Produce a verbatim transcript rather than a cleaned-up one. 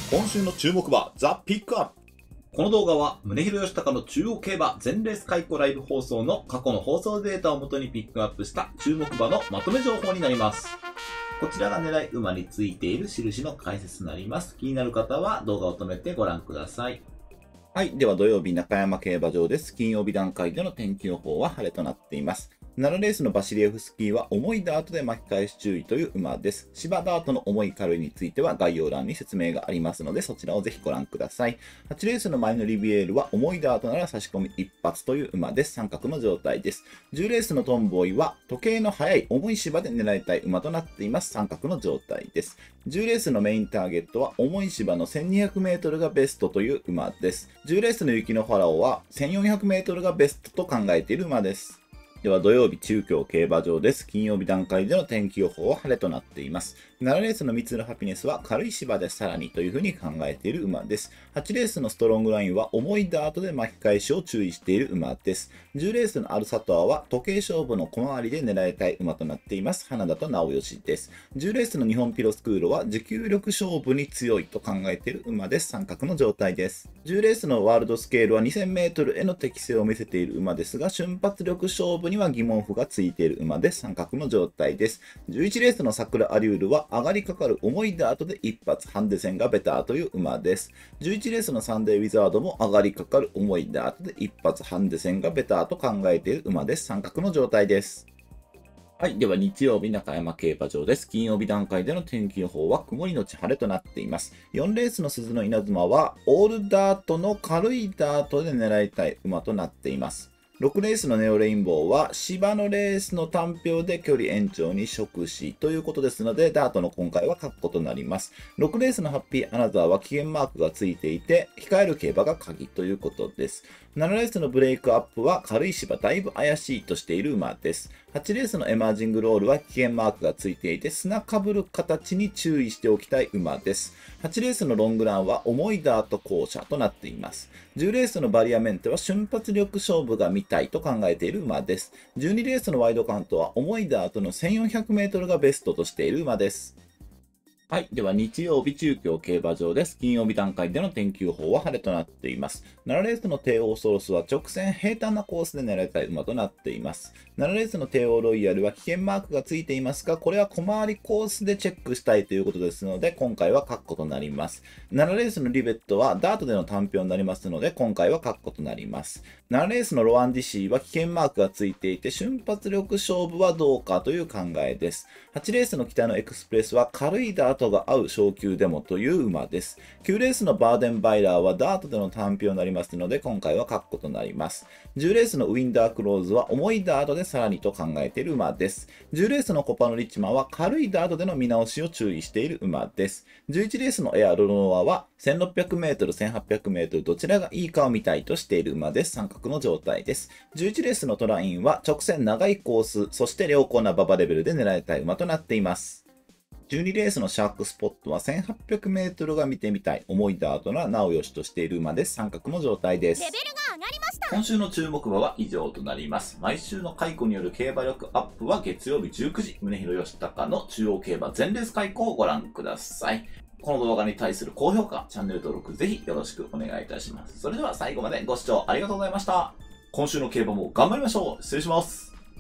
今週の注目馬、ザ・ピックアップ。この動画は、宗弘義孝の中央競馬全レース開講ライブ放送の過去の放送データをもとにピックアップした注目馬のまとめ情報になります。こちらが狙い馬についている印の解説になります。気になる方は動画を止めてご覧ください。はい。では土曜日、中山競馬場です。金曜日段階での天気予報は晴れとなっています。ななレースのバシリエフスキーは重いダートで巻き返し注意という馬です。芝ダートの重い軽いについては概要欄に説明がありますのでそちらをぜひご覧ください。はちレースの前のリビエールは重いダートなら差し込み一発という馬です。三角の状態です。じゅうレースのトンボイは時計の速い重い芝で狙いたい馬となっています。三角の状態です。じゅうレースのメインターゲットは重い芝の せんにひゃくメートル がベストという馬です。じゅうレースの雪のファラオは せんよんひゃくメートル がベストと考えている馬です。では土曜日中京競馬場です。金曜日段階での天気予報は晴れとなっています。ななレースのミツルハピネスは軽い芝でさらにというふうに考えている馬です。はちレースのストロングラインは重いダートで巻き返しを注意している馬です。じゅうレースのアルサトアは時計勝負の小回りで狙いたい馬となっています。花田と直義です。じゅうレースの日本ピロスクーロは持久力勝負に強いと考えている馬です。三角の状態です。じゅうレースのワールドスケールは にせんメートル への適性を見せている馬ですが、瞬発力勝負には疑問符がついている馬です。三角の状態です。じゅういちレースの桜アリュールは上がりかかる重いダートで一発ハンデ戦がベターという馬です。じゅういちレースのサンデーウィザードも上がりかかる重いダートで一発ハンデ戦がベターと考えている馬です。三角の状態です。はい。では日曜日中山競馬場です。金曜日段階での天気予報は曇りのち晴れとなっています。よんレースの鈴の稲妻はオールダートの軽いダートで狙いたい馬となっています。ろくレースのネオレインボーは芝のレースの単標で距離延長に触しということですので、ダートの今回は確固となります。ろくレースのハッピーアナザーは期限マークがついていて、控える競馬が鍵ということです。ななレースのブレイクアップは軽い芝だいぶ怪しいとしている馬です。はちレースのエマージングロールは期限マークがついていて、砂かぶる形に注意しておきたい馬です。はちレースのロングランは重いダート校舎となっています。じゅうレースのバリアメンテは瞬発力勝負が見たいと考えている馬です。じゅうにレースのワイドカウントは重いダートの せんよんひゃくメートル がベストとしている馬です。はい。では、日曜日中京競馬場です。金曜日段階での天気予報は晴れとなっています。ななレースの帝王ソロスは直線平坦なコースで狙いたい馬となっています。ななレースの帝王ロイヤルは危険マークがついていますが、これは小回りコースでチェックしたいということですので、今回は確固となります。ななレースのリベットはダートでの単標になりますので、今回は確固となります。ななレースのロワンディシーは危険マークがついていて、瞬発力勝負はどうかという考えです。はちレースの北のエクスプレスは軽いダートが合う昇級デモという馬です。きゅうレースのバーデンバイラーはダートでの単標になりますので、今回は確固となります。じゅうレースのウィンダークローズは重いダートでさらにと考えている馬です。じゅうレースのコパのリッチマンは軽いダートでの見直しを注意している馬です。じゅういちレースのエアロノアは せんろっぴゃくメートル、せんはっぴゃくメートル どちらがいいかを見たいとしている馬です。三角の状態です。じゅういちレースのトラインは直線長いコース、そして良好な馬場レベルで狙いたい馬となっています。じゅうにレースのシャークスポットは せんはっぴゃくメートル が見てみたい重いダートな直義としている馬です。三角の状態です。レベルが上がりました。今週の注目馬は以上となります。毎週の解雇による競馬力アップは月曜日じゅうくじ、宗弘義孝の中央競馬全レース解雇をご覧ください。この動画に対する高評価、チャンネル登録ぜひよろしくお願いいたします。それでは最後までご視聴ありがとうございました。今週の競馬も頑張りましょう。失礼します。